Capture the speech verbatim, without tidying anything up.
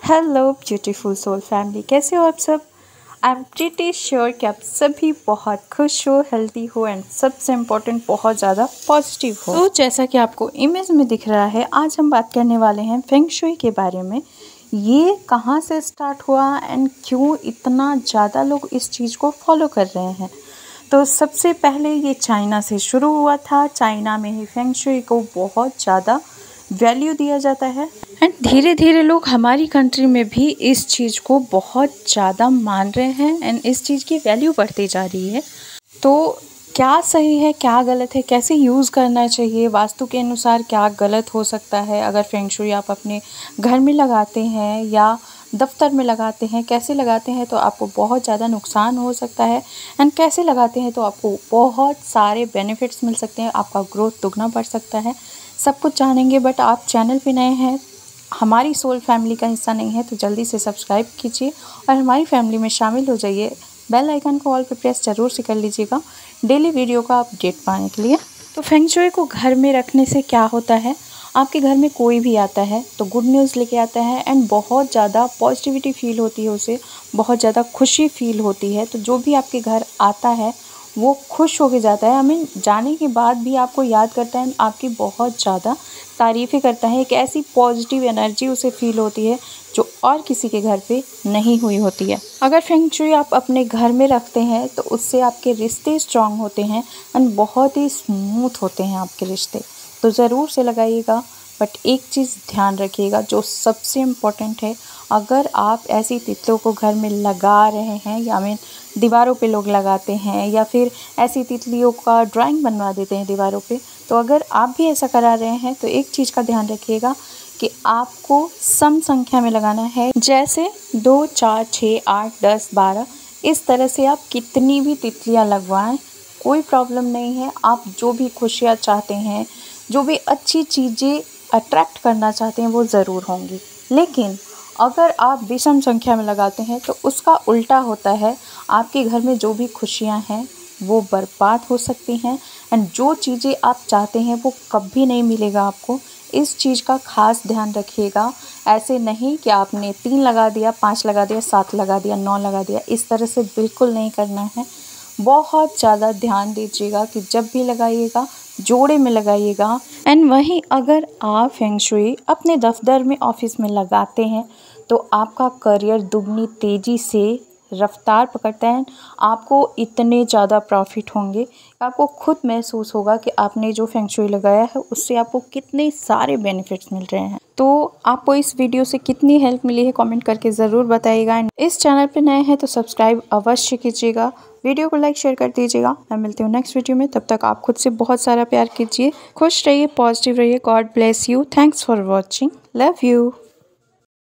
Hello beautiful soul family, कैसे हो आप सब। आई एम प्रीटी श्योर कि आप सभी बहुत खुश हो, हेल्दी हो एंड सबसे इम्पोर्टेंट बहुत ज़्यादा पॉजिटिव हो। तो जैसा कि आपको इमेज में दिख रहा है, आज हम बात करने वाले हैं फेंग शुई के बारे में। ये कहाँ से स्टार्ट हुआ एंड क्यों इतना ज़्यादा लोग इस चीज़ को फॉलो कर रहे हैं। तो सबसे पहले ये चाइना से शुरू हुआ था। चाइना में ही फेंग शुई को बहुत ज़्यादा वैल्यू दिया जाता है एंड धीरे धीरे लोग हमारी कंट्री में भी इस चीज़ को बहुत ज़्यादा मान रहे हैं एंड इस चीज़ की वैल्यू बढ़ती जा रही है। तो क्या सही है, क्या गलत है, कैसे यूज़ करना चाहिए, वास्तु के अनुसार क्या गलत हो सकता है, अगर फेंग शुई आप अपने घर में लगाते हैं या दफ्तर में लगाते हैं, कैसे लगाते हैं तो आपको बहुत ज़्यादा नुकसान हो सकता है एंड कैसे लगाते हैं तो आपको बहुत सारे बेनिफिट्स मिल सकते हैं, आपका ग्रोथ दुगना बढ़ सकता है। सब कुछ जानेंगे। बट आप चैनल पे नए हैं, हमारी सोल फैमिली का हिस्सा नहीं है, तो जल्दी से सब्सक्राइब कीजिए और हमारी फैमिली में शामिल हो जाइए। बेल आइकन को ऑल पे प्रेस ज़रूर से कर लीजिएगा डेली वीडियो का अपडेट पाने के लिए। तो फेंग शुई को घर में रखने से क्या होता है, आपके घर में कोई भी आता है तो गुड न्यूज़ लेके आता है एंड बहुत ज़्यादा पॉजिटिविटी फील होती है, उसे बहुत ज़्यादा खुशी फील होती है। तो जो भी आपके घर आता है वो खुश होके जाता है, आई मीन जाने के बाद भी आपको याद करता है, आपकी बहुत ज़्यादा तारीफ़ें करता है। एक ऐसी पॉजिटिव एनर्जी उसे फील होती है जो और किसी के घर पे नहीं हुई होती है। अगर फेंग शुई आप अपने घर में रखते हैं तो उससे आपके रिश्ते स्ट्रांग होते हैं एंड बहुत ही स्मूथ होते हैं आपके रिश्ते। तो ज़रूर से लगाइएगा। बट एक चीज़ ध्यान रखिएगा जो सबसे इम्पोर्टेंट है, अगर आप ऐसी तितलियों को घर में लगा रहे हैं या मीन दीवारों पे लोग लगाते हैं या फिर ऐसी तितलियों का ड्राइंग बनवा देते हैं दीवारों पे, तो अगर आप भी ऐसा करा रहे हैं तो एक चीज़ का ध्यान रखिएगा कि आपको सम संख्या में लगाना है। जैसे दो, चार, छः, आठ, दस, बारह, इस तरह से आप कितनी भी तितलियाँ लगवाएं, कोई प्रॉब्लम नहीं है। आप जो भी खुशियाँ चाहते हैं, जो भी अच्छी चीज़ें अट्रैक्ट करना चाहते हैं वो ज़रूर होंगी। लेकिन अगर आप विषम संख्या में लगाते हैं तो उसका उल्टा होता है, आपके घर में जो भी खुशियां हैं वो बर्बाद हो सकती हैं एंड जो चीज़ें आप चाहते हैं वो कभी नहीं मिलेगा आपको। इस चीज़ का खास ध्यान रखिएगा। ऐसे नहीं कि आपने तीन लगा दिया, पाँच लगा दिया, सात लगा दिया, नौ लगा दिया, इस तरह से बिल्कुल नहीं करना है। बहुत ज़्यादा ध्यान दीजिएगा कि जब भी लगाइएगा जोड़े में लगाइएगा। एंड वहीं अगर आप फेंग शुई अपने दफ्तर में, ऑफिस में लगाते हैं तो आपका करियर दुगनी तेज़ी से रफ्तार पकड़ता है। आपको इतने ज़्यादा प्रॉफिट होंगे, आपको खुद महसूस होगा कि आपने जो फेंग शुई लगाया है उससे आपको कितने सारे बेनिफिट्स मिल रहे हैं। तो आपको इस वीडियो से कितनी हेल्प मिली है कमेंट करके ज़रूर बताइएगा। एंड इस चैनल पे नए हैं तो सब्सक्राइब अवश्य कीजिएगा, वीडियो को लाइक शेयर कर दीजिएगा। मैं मिलती हूँ नेक्स्ट वीडियो में, तब तक आप खुद से बहुत सारा प्यार कीजिए, खुश रहिए, पॉजिटिव रहिए। God bless you. Thanks for watching. Love you.